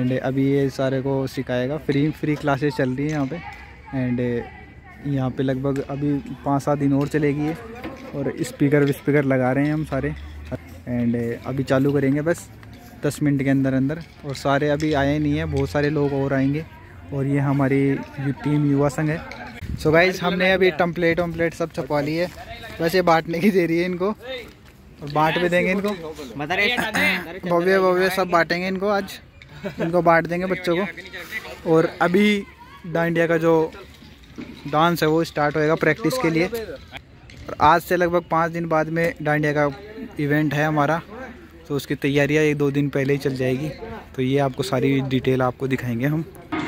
And अभी ये सारे को सिखाएगा। फ्री क्लासेस चल रही है यहाँ पे। एंड यहाँ पे लगभग अभी 5-7 दिन और चलेगी ये। और स्पीकर लगा रहे हैं हम सारे। एंड अभी चालू करेंगे बस 10 मिनट के अंदर अंदर। और सारे अभी आए नहीं हैं, बहुत सारे लोग और आएंगे। और ये हमारी टीम युवा संघ है। सो गाइस, हमने अभी टम्पलेट सब छपवा ली है। वैसे बांटने की देरी है इनको, और बांट भी देंगे इनको। भव्य सब बांटेंगे इनको आज। इनको बांट देंगे बच्चों को। और अभी डांडिया का जो डांस है वो स्टार्ट होएगा प्रैक्टिस के लिए। और आज से लगभग 5 दिन बाद में डांडिया का इवेंट है हमारा, तो उसकी तैयारियां 1-2 दिन पहले ही चल जाएगी। तो ये आपको सारी डिटेल आपको दिखाएंगे हम।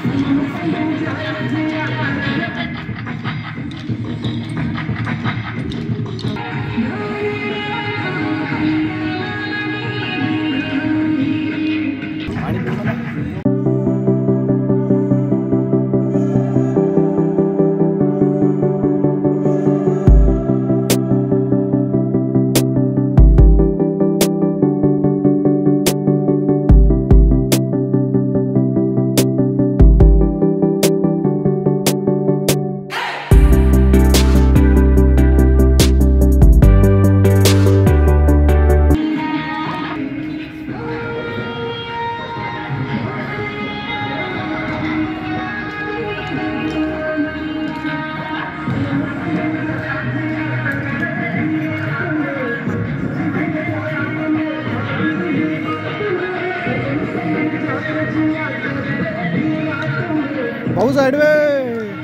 बहुत साइड में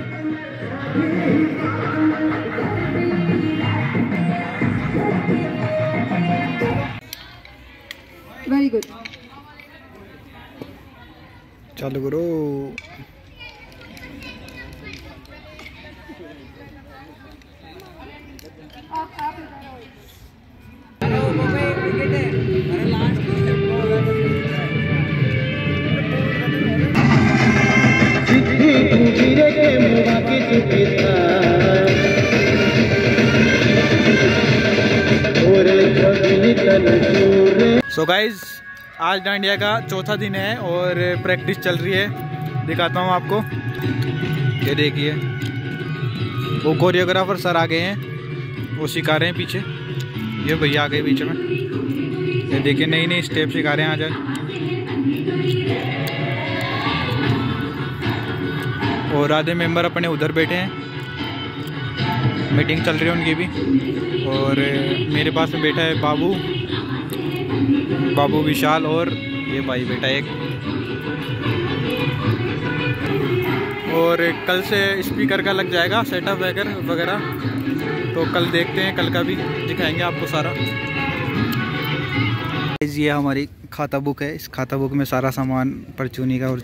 वेरी गुड। चालू करो। सो गाइज, आज डांडिया का चौथा दिन है और प्रैक्टिस चल रही है। दिखाता हूँ आपको। ये देखिए, वो कोरियोग्राफर सर आ गए हैं, वो सिखा रहे हैं पीछे। ये भैया आ गए बीच में। ये देखिए, नई स्टेप सिखा रहे हैं आज। और आधे मेंबर अपने उधर बैठे हैं, मीटिंग चल रही है उनकी भी। और मेरे पास में बैठा है बाबू विशाल, और ये भाई बेटा एक। और कल से स्पीकर का लग जाएगा सेटअप वगैरह। तो कल देखते हैं, कल का भी दिखाएंगे आपको सारा। ये हमारी खाता बुक है। इस खाता बुक में सारा सामान परचूनी का। और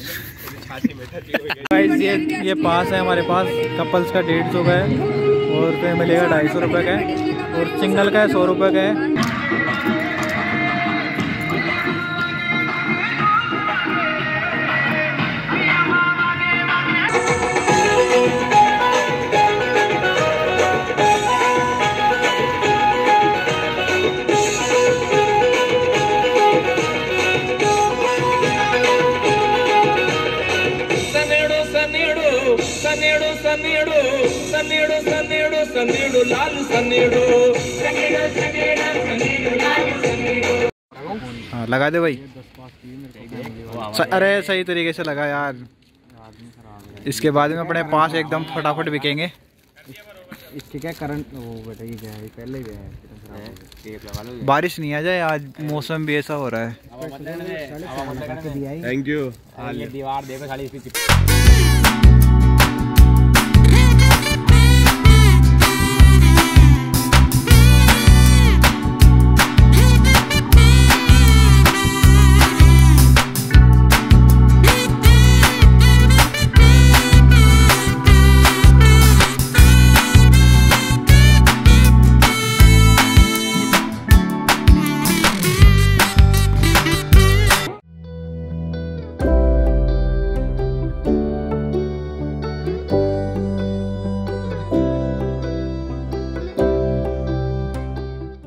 ये पास है हमारे पास। कपल्स का 150 का है, और फैमिली का 250 रुपये का है, और सिंगल का 100 रुपये का है। हाँ, लगा दे भाई। अरे सही तरीके से लगा यार। इसके बाद में अपने 5 एकदम फटाफट बिकेंगे। इसके क्या करंट वो बेटा, ये गया है पहले ही गया है। बारिश नहीं आ जाए आज, मौसम भी ऐसा हो रहा है। Thank you. ये दीवार देखो साली इसकी